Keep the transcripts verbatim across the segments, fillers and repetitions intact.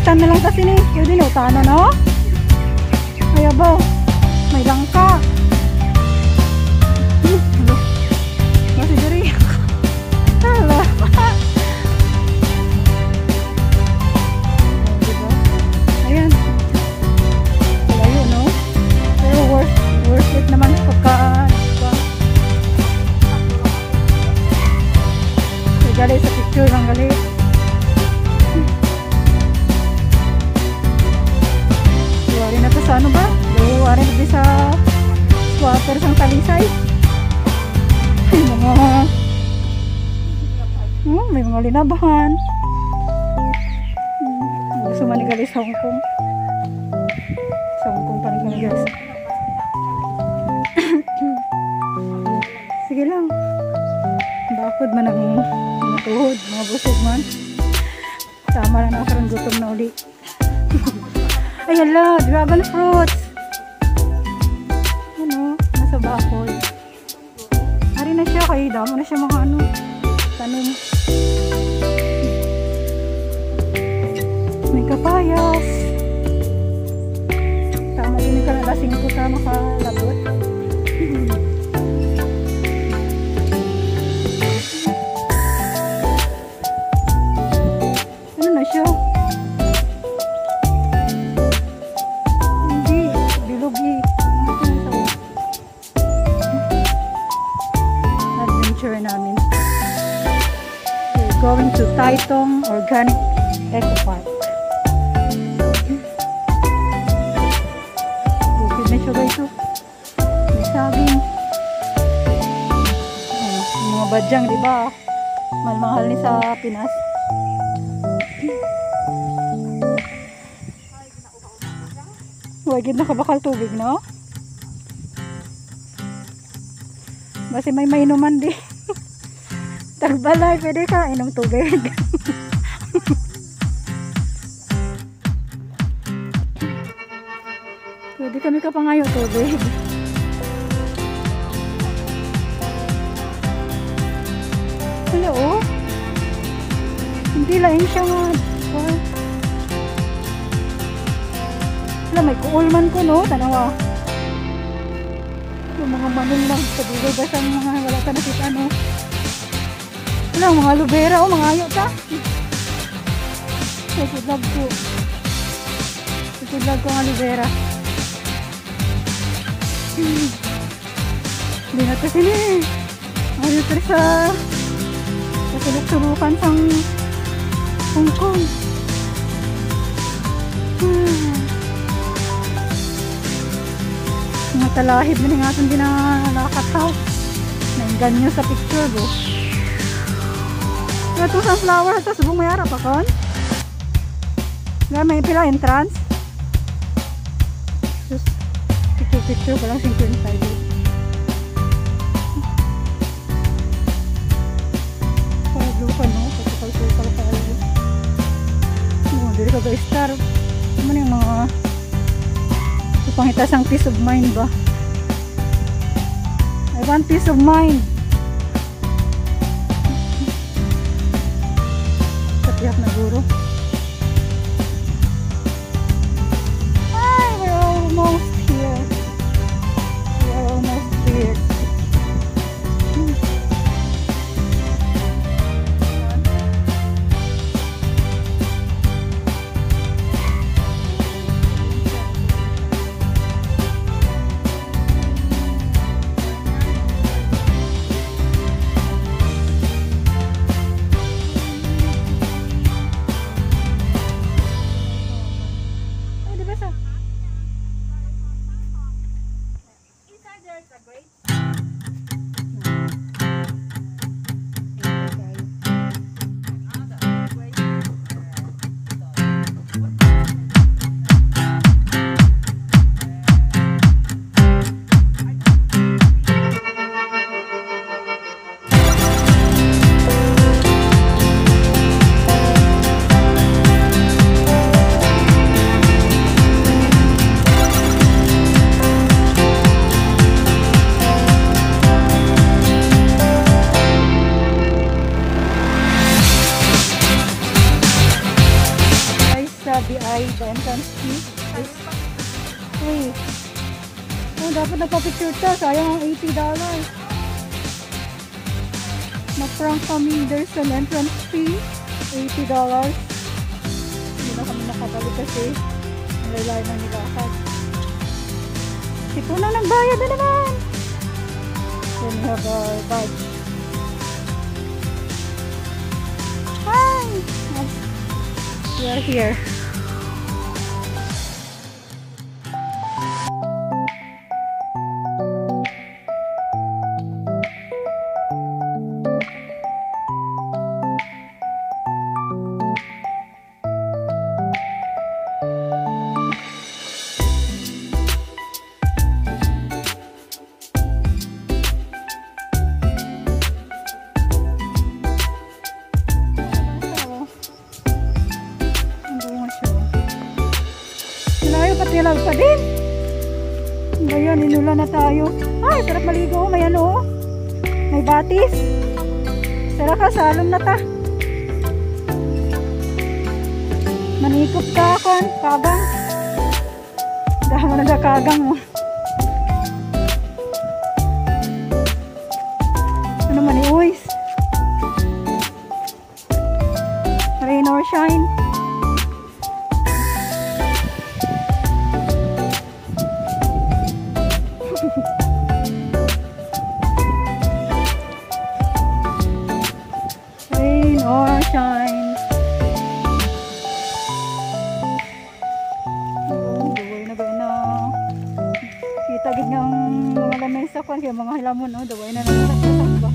Palitan na lang kasi ni. Yun din, utano no? Kaya ba? May langka. Hmm, halo. Masih dari. Halo. Ayan. Malayo no? Pero worth, worth it naman pagka gali sa picture lang gali. Luwari na to sa ano ba? Luwari na to sa swatter sang talisay. May mga hmm, may mga linabahan. Hmm, gusto man ni gali sa Hong Kong. Sa Hong Kong pa rin kami guys. Sige lang. Bakod man ang mga tuhod, mga busog man. Tama lang na karon gutom na uli. Ay hala, dragon fruits. Ano, nasa bakod. Hari na siya, kaya damo na siya mga ano, tanim. May kapayas. Tama din yung kalalasing ko sa makalabot. Siya. Hindi, bilog eh. Adventure namin. We're going to Taitung Organic Eco Park. Bukid na siya guys. May saging. Oh, mga badyang diba? Mahal-mahal ni sa Pinas. Huwag na kabakal tubig, no? Basi may mainuman di. Tagbalay, pwede ka inom tubig. Pwede kami kapangayo tubig. Hello, oh. Hindi lain siya nga. Oh. Wala, may kuulman ko no, tanawa. Yung mga manong lang sa dulo ba sa mga wala ka nakita no. Wala, mga aloe vera o, mga ayo ta. I could love ko. I could love ko ang aloe vera. Hindi na kasi ni. Ayaw pa sa kasulok-sulukan sang Hong Kong. Hmm. Mga talahib na nga itong dinakataw. Nainggan nyo sa picture bo. Pero itong sunflower ito subong may harap akon. Nga may pila entrance. Just picture picture ko lang singko inside. Para blue pa no. Pagkakal-sukal pa kayo. Dili ka guys star. Ano yung mga pangita sang peace of mind ba? I want peace of mind. Katiyak na guro. Ay, we're almost here. We're almost here. nagpa-picture to. Sayang ang eighty dollars. Na-prank kami. There's an entrance fee. eighty dollars. Hindi na kami nakabalik kasi nalilay na nilakad. Ito na nagbayad na naman. Then we have our badge. Hi! We are here. Nilag pa din. Ngayon, inula na tayo. Ay, sarap maligo. May ano, may batis. Sarap ka, salon na ta. Manikop ka ako, kagang. Dahil mo nagkakagang mo. Ano man, iuwis. Rain or shine. Rain or shine. Oh, daway na gawin na. Kita gid ng mga lamesa kwan kaya mga hilamon, oh, daway na naman sa ba.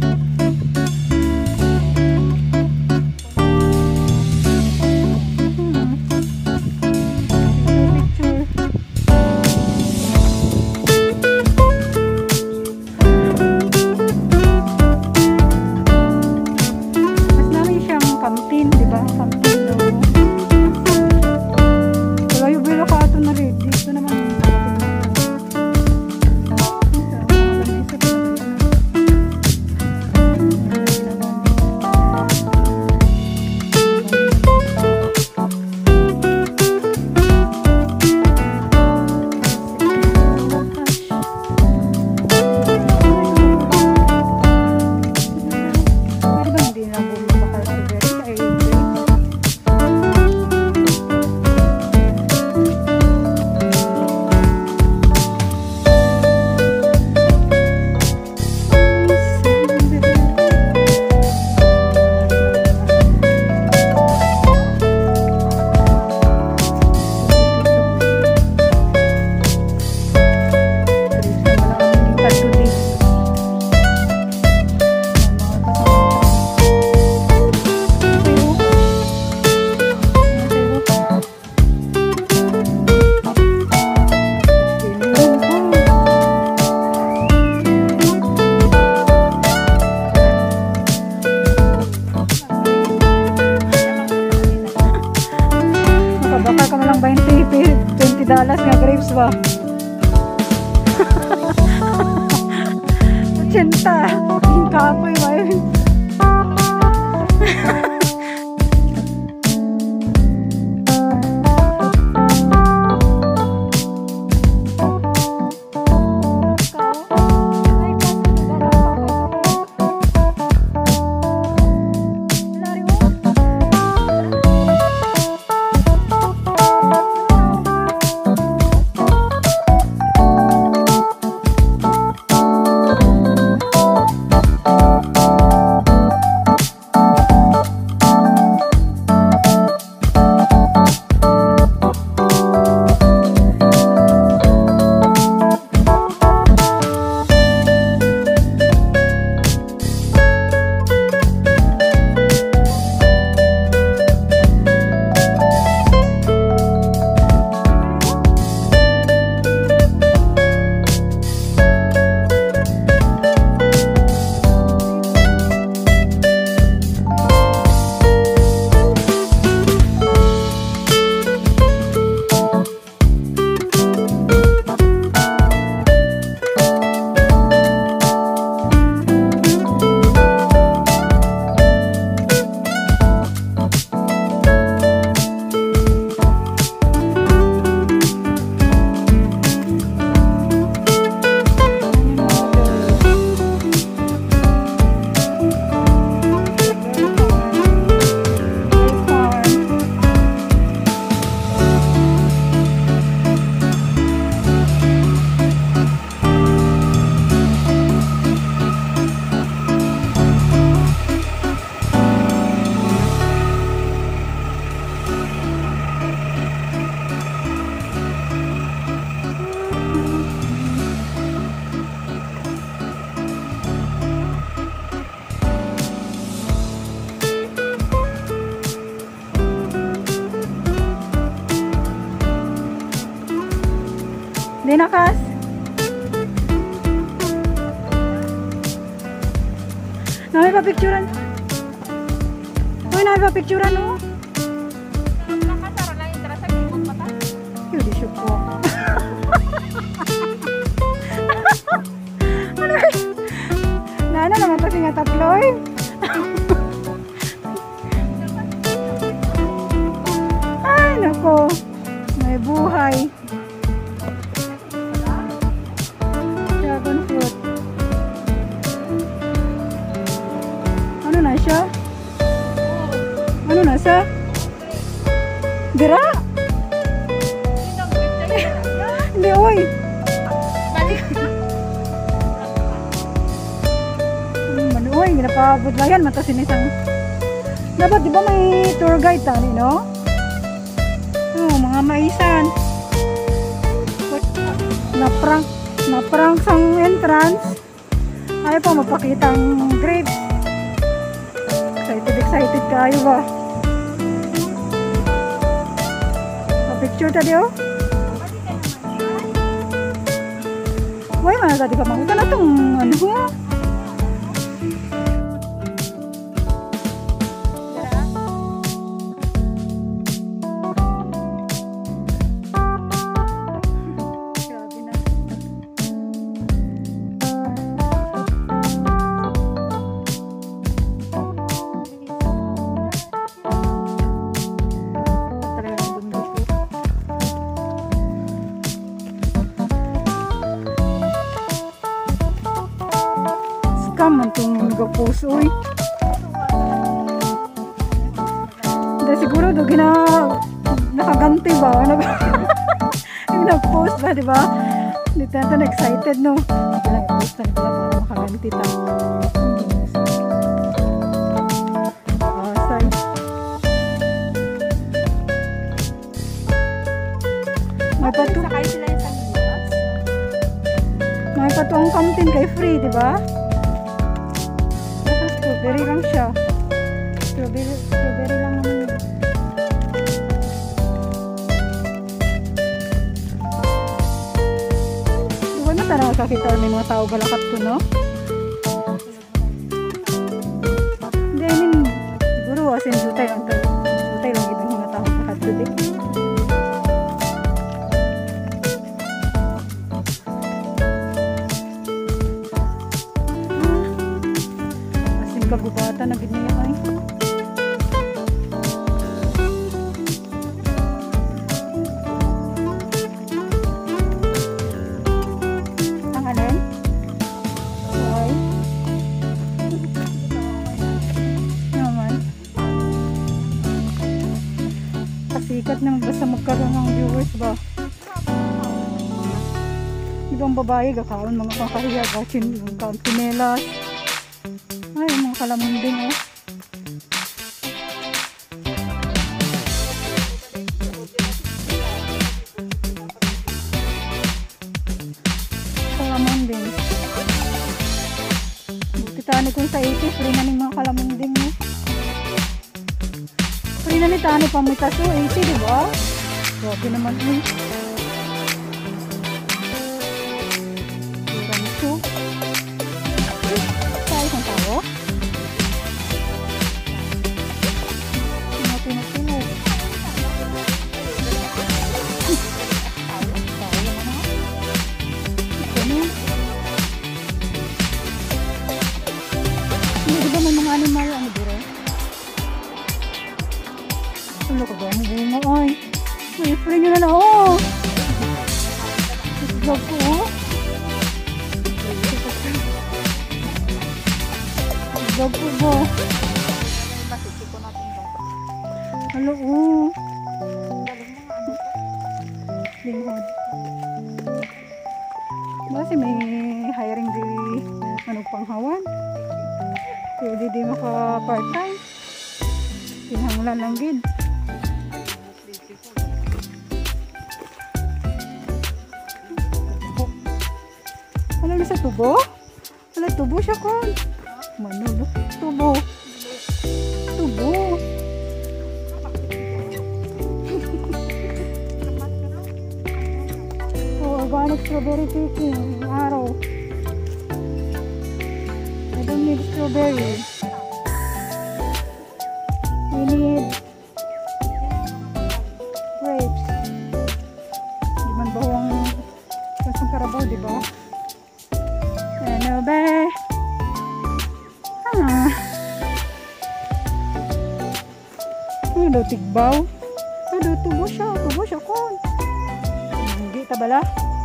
twenty dollars nga grapes ba? Cinta, yung kapoy ba yun? Bye. Dahil nakas. Nami pa picturean. Uy, nami pa picturean oh. Nakasara lang yung terasa kimot mata. Yun, di siya po. Nana naman kasi nga tatlo eh. Ay, nako. May buhay. Dragon fruit. Ano na siya? Ano na siya? Dira? Hindi, oy. Uy, ginapabudlayan mata sinisang. Dapat di ba may tour guide tani, no? Oh, mga maisan. Na-prank, na-prank sang entrance. Ayaw pa magpakita ang grapes. Excited, excited kayo ba? Pa-picture tadi, oh. Uy, mga tadi ka makuta na itong ano, oh. Man itong nag-post, uy. Hindi, siguro do gina nakaganti ba? Nag-post ba, diba? Hindi natin excited, no? Bilang i-post na nila para makaganti ta. Asay. May pato. Sakay sila yung sanglipas. May pato ang fountain kay free, diba? Strawberry lang siya. Strawberry, strawberry lang naman yun. Diba na talaga kakita may mga tao balakat ko, no? Hindi, I mean, siguro as in dutay lang tayo. Dutay lang ibang mga tao balakat ko din. Kagubata na gid niya ay. Ang alin? Ay. Naman. Pasikat nang basta magkaroon ng viewers ba? Ibang babae gakaon mga kakahiya gachin yung kampinelas. Ay, mga kalamunding, oh. Kalamunding. Buti tani kung sa eighty, free na ng mga kalamunding, no? Free na ni tani pamitaso, eighty, diba? Grabe naman, eh. Rancho. Sa isang tao. Pinag-pinag. Hindi ba may mga animal ano dito? Ano ka ba? May bunga ay. May free nyo na na oh. Vlog ko oh. Vlog ko ba? Halo oh. Lingkod. Kasi may hiring di ano panghawan. Pwede di maka part-time. Tinhanglan lang gid. Ano na sa tubo? Wala tubo siya kon. Manulo. Tubo. Tubo. organic strawberry picking. Araw. I don't need strawberry. We need grapes. Di man ba ang kasang karabaw, di ba? Ano ba? Ah. Ano tigbaw? Ano tubo siya? Tubo siya kon. Hindi ta bala?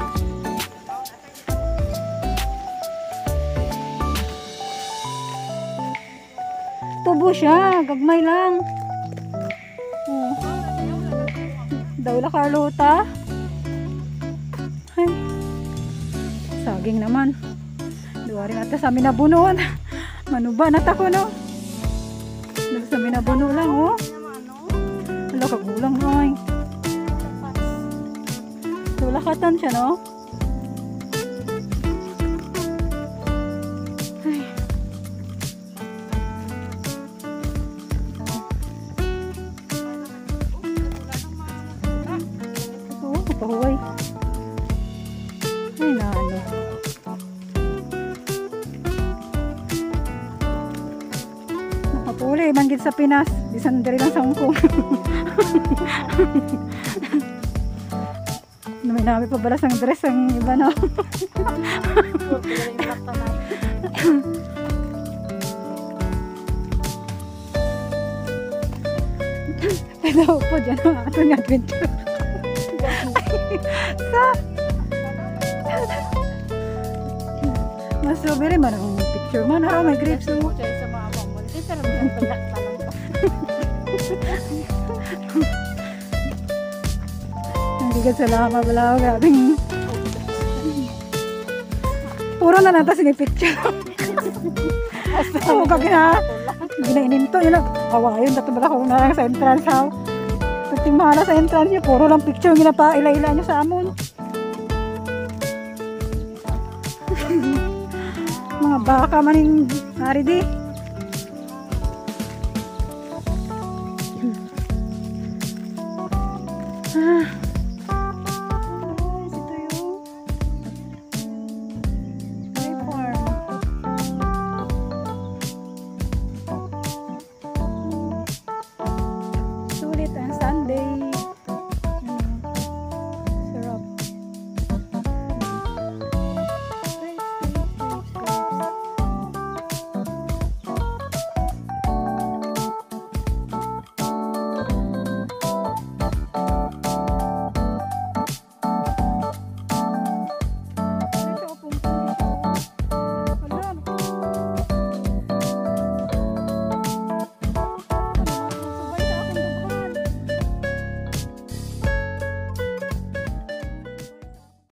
Tubo siya, gagmay lang. Oh. Daw la Carlota. Ay. Saging naman. Duwari natin sa amin nabunuan. Manuba nata ko no. Dahil sa amin nabuno lang oh. Wala kagulang ay. Tulakatan siya no. Ay. Oo, kapahuway. Ay na ano. Nakapuli, manggit sa Pinas. Bisan dari lang sa Hong Kong. May namin pa balas ang dress ang iba no. Pero po dyan ang ating adventure. Sa mas strawberry man ang picture man. Haraw may grapes no. Sa mga pamunti, pero may balak pa lang ko. Hindi ka salama pala ako gabing. Puro na nata sinipicture. Oo, kag na. Ginaininto yun lang. Kawayon, dato bala ko na lang sa entrance how. Pagting mahala sa entrance niya, puro lang picture ginapa ila-ila niyo sa amon. Mga baka maning hari di.